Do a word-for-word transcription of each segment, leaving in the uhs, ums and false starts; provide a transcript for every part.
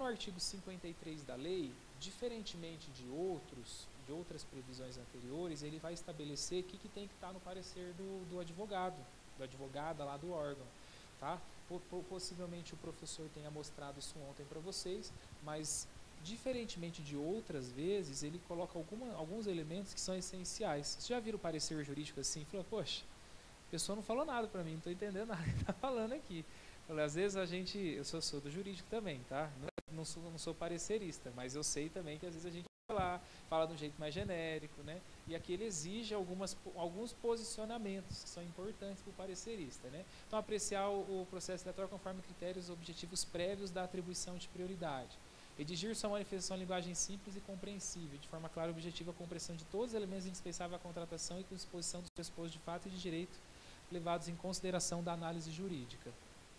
artigo cinquenta e três da lei, diferentemente de outros, de outras previsões anteriores, ele vai estabelecer o que, que tem que estar no parecer do, do advogado, do advogada lá do órgão, tá? Possivelmente o professor tenha mostrado isso ontem para vocês, mas diferentemente de outras vezes, ele coloca alguma, alguns elementos que são essenciais. Vocês já viram o parecer jurídico assim? Falou, poxa, a pessoa não falou nada para mim, não estou entendendo nada que está falando aqui. Falei, às vezes a gente, eu sou, sou do jurídico também, tá? Não, não, sou, não sou parecerista, mas eu sei também que às vezes a gente fala, fala de um jeito mais genérico, né? E aqui ele exige algumas, alguns posicionamentos que são importantes para o parecerista, né? Então, apreciar o, o processo eleitoral conforme critérios objetivos prévios da atribuição de prioridade. Redigir sua manifestação em linguagem simples e compreensível, de forma clara e objetiva, a compreensão de todos os elementos indispensáveis à contratação e com disposição dos pressupostos de fato e de direito levados em consideração da análise jurídica.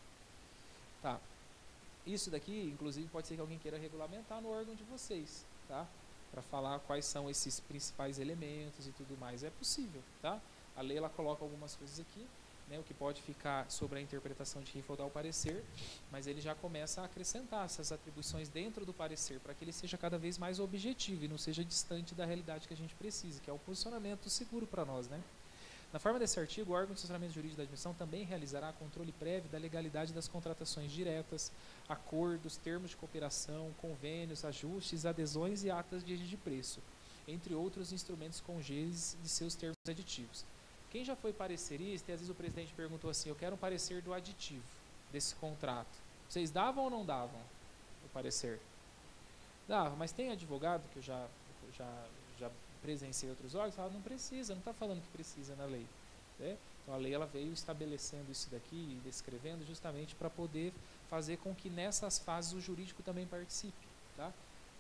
Tá. Isso daqui, inclusive, pode ser que alguém queira regulamentar no órgão de vocês, tá? Para falar quais são esses principais elementos e tudo mais. É possível, tá? A lei, ela coloca algumas coisas aqui, né, o que pode ficar sobre a interpretação de quem for dar o parecer, mas ele já começa a acrescentar essas atribuições dentro do parecer, para que ele seja cada vez mais objetivo e não seja distante da realidade que a gente precisa, que é o posicionamento seguro para nós, né? Na forma desse artigo, o órgão de assessoramento jurídico da admissão também realizará controle prévio da legalidade das contratações diretas, acordos, termos de cooperação, convênios, ajustes, adesões e atas de de preço, entre outros instrumentos congêneres de seus termos aditivos. Quem já foi parecerista, e às vezes o presidente perguntou assim, eu quero um parecer do aditivo desse contrato. Vocês davam ou não davam o parecer? Dava, mas tem advogado, que eu já, eu já, já presenciei outros órgãos, fala, não precisa, não está falando que precisa na lei. Né? Então a lei, ela veio estabelecendo isso daqui e descrevendo justamente para poder fazer com que nessas fases o jurídico também participe. Tá?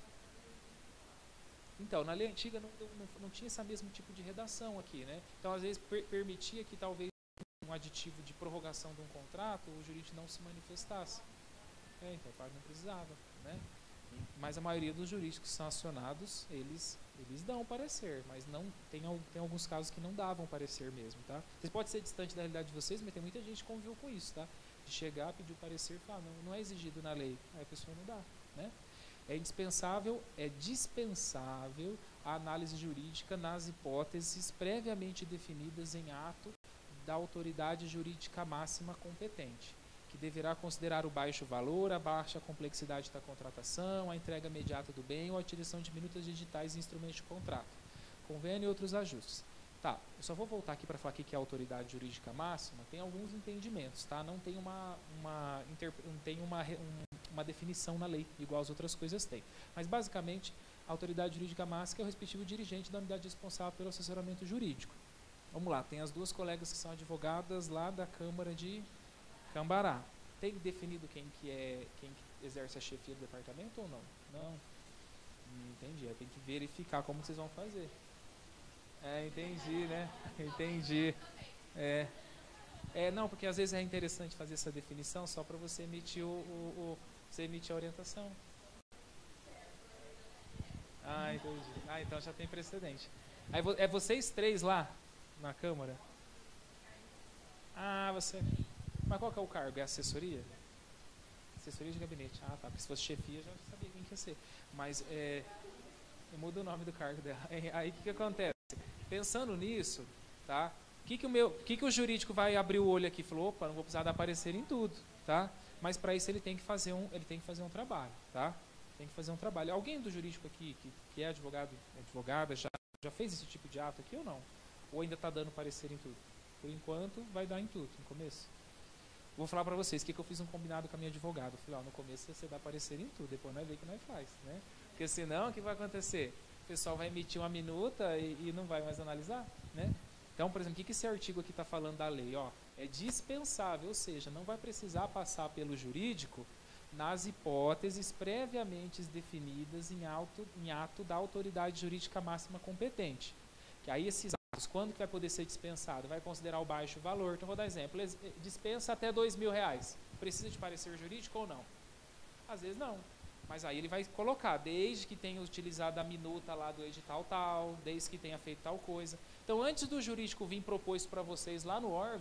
Então, na lei antiga não, não, não tinha esse mesmo tipo de redação aqui, né? Então, às vezes, per permitia que talvez um aditivo de prorrogação de um contrato, o jurídico não se manifestasse. É, então, claro, não precisava, né? Mas a maioria dos jurídicos que são acionados, eles, eles dão parecer, mas não tem, tem alguns casos que não davam parecer mesmo, tá? Vocês podem ser distante da realidade de vocês, mas tem muita gente que conviveu com isso, tá? De chegar, pedir o parecer e falar, não, não é exigido na lei, aí a pessoa não dá, né? É indispensável, é dispensável a análise jurídica nas hipóteses previamente definidas em ato da autoridade jurídica máxima competente, que deverá considerar o baixo valor, a baixa complexidade da contratação, a entrega imediata do bem ou a utilização de minutas digitais e instrumentos de contrato, convênio e outros ajustes. Tá, eu só vou voltar aqui para falar aqui que é a autoridade jurídica máxima, tem alguns entendimentos, tá? Não tem uma, uma, não tem uma, um, uma definição na lei, igual as outras coisas têm. Mas, basicamente, a autoridade jurídica máxima é o respectivo dirigente da unidade responsável pelo assessoramento jurídico. Vamos lá, tem as duas colegas que são advogadas lá da Câmara de Cambará. Tem definido quem que é, quem que exerce a chefia do departamento ou não? Não. Entendi, tem que verificar como vocês vão fazer. É, entendi, né? Entendi. É, é, não, porque às vezes é interessante fazer essa definição só para você emitir o, o, o, você emitir a orientação. Ah, entendi. Ah, então já tem precedente. Aí, é vocês três lá na Câmara? Ah, você. Mas qual que é o cargo? É assessoria? Assessoria de gabinete. Ah, tá. Porque se fosse chefia, já sabia quem que ia ser. Mas é, muda o nome do cargo dela. Aí o que, que acontece? Pensando nisso, tá? O que, que, o meu, que, que o jurídico vai abrir o olho aqui? Falou, opa, não vou precisar dar parecer em tudo, tá? Mas para isso ele tem que fazer um, ele tem que fazer um trabalho, tá? Tem que fazer um trabalho. Alguém do jurídico aqui, que, que é advogado, advogada, já, já fez esse tipo de ato aqui ou não? Ou ainda está dando parecer em tudo? Por enquanto, vai dar em tudo, no começo. Vou falar para vocês, o que, que eu fiz um combinado com a minha advogada. Eu falei, ó, no começo você dá parecer em tudo, depois nós vê o que nós faz, né? Porque senão, o que vai acontecer? O pessoal vai emitir uma minuta e, e não vai mais analisar, né? Então, por exemplo, o que, que esse artigo aqui está falando da lei? Ó, é dispensável, ou seja, não vai precisar passar pelo jurídico nas hipóteses previamente definidas em, auto, em ato da autoridade jurídica máxima competente. Que aí esses atos, quando que vai poder ser dispensado? Vai considerar o baixo valor. Então, vou dar exemplo. Dispensa até dois mil reais. Precisa de parecer jurídico ou não? Às vezes não. Mas aí ele vai colocar, desde que tenha utilizado a minuta lá do edital tal, desde que tenha feito tal coisa. Então, antes do jurídico vir propor isso para vocês lá no órgão,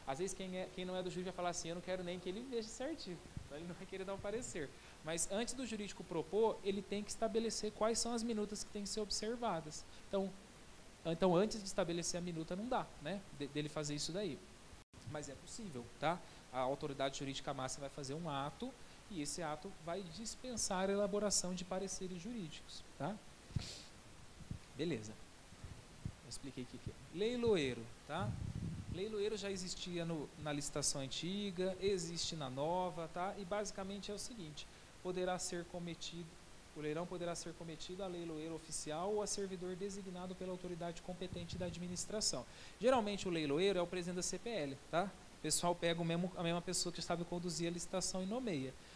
Às vezes quem, é, quem não é do jurídico vai falar assim, eu não quero nem que ele veja esse artigo, então ele não vai querer dar um parecer. Mas antes do jurídico propor, ele tem que estabelecer quais são as minutas que têm que ser observadas. Então, então antes de estabelecer a minuta não dá, né, de, dele fazer isso daí. Mas é possível, tá? A autoridade jurídica máxima vai fazer um ato e esse ato vai dispensar a elaboração de pareceres jurídicos, tá? Beleza. Eu expliquei o que que é. Leiloeiro, tá? Leiloeiro já existia no, na licitação antiga, existe na nova, tá? E basicamente é o seguinte, poderá ser cometido, o leilão poderá ser cometido a leiloeiro oficial ou a servidor designado pela autoridade competente da administração. Geralmente o leiloeiro é o presidente da C P L, tá? O pessoal pega o mesmo, a mesma pessoa que sabe conduzir a licitação e nomeia.